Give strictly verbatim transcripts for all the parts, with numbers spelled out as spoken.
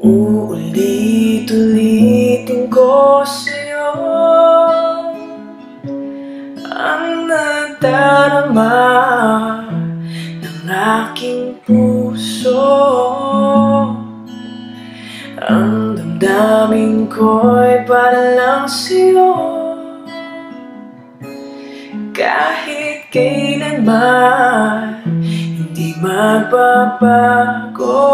Uulit-ulitin ko sa'yo ang nadarama ng aking puso. Ang damdamin ko'y para lang sa'yo, kahit kailanman hindi magbabago.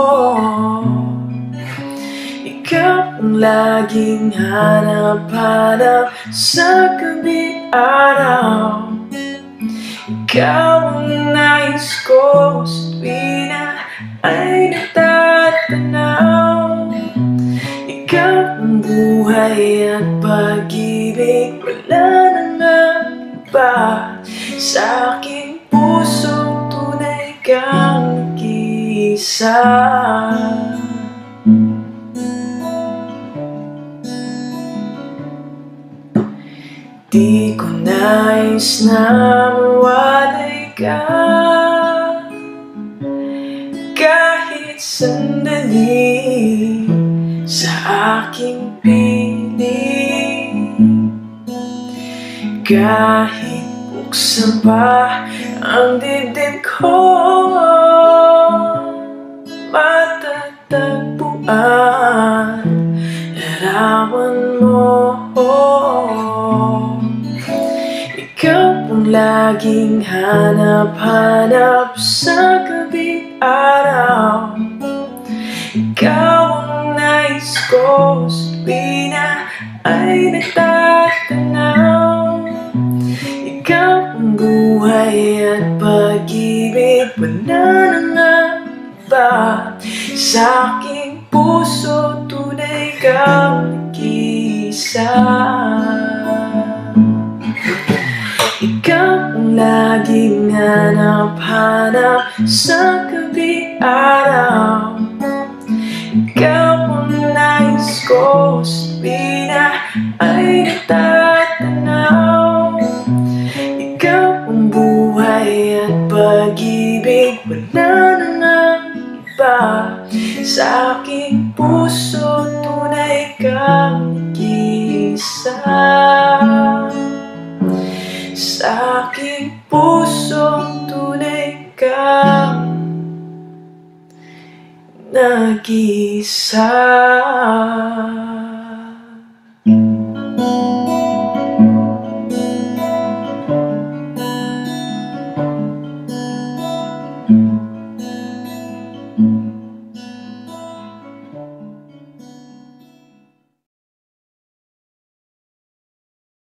Ikaw ang laging hanap-hanap sa gabi araw. Ikaw ang nais ko sa tuwina ay natatanaw. Ikaw ang buhay at pag-ibig, wala nang iba sa aking puso. Tunay kang nag-iisa. Di ko nais na mawalay ka kahit sandali sa aking piling. Kahit buksan pa ang dibdib ko, matatagpuan larawan mo. Ikaw ang laging hanap-hanap sa gabi araw. Ikaw ang nais ko sa tuwina ay natatanaw. Ikaw ang buhay at pag-ibig, wala nang iba sa aking puso. Tunay kang nag-iisa. Ikaw ang laging hanap-hanap sa gabi araw. Ikaw ang nais ko sa tuwina ay natatanaw. Ikaw ang buhay at pag-ibig, wala nang iba sa aking puso. Tunay kang nag-iisa. Sa aking puso, tunay kang nag-iisa.